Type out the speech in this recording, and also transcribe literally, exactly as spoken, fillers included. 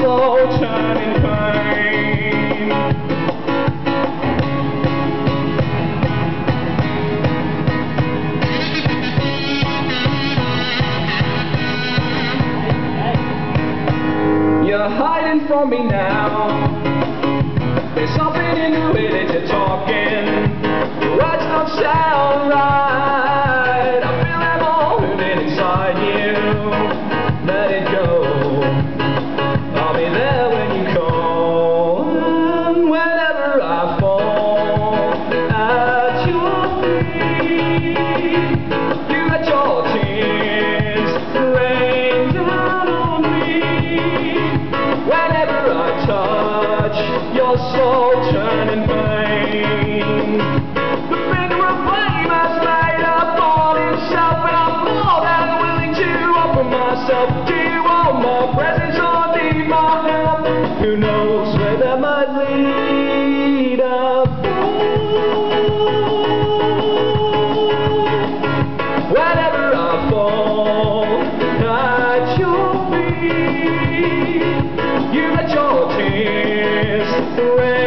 slow turning pain. You're hiding from me now. There's something in the way that you're talking. Words don't sound right. I feel them all moving inside you. Let it go. I'll be there when you call. And whenever I fall at your feet, you let your tears rain down on me. Whenever I touch your slow turning pain, the finger of flame has made a thorn itself, and I'm more than willing to offer myself to you. All my presence or need my help. Who knows where that might lead us? Whenever I fall at your feet, you let your tears rain.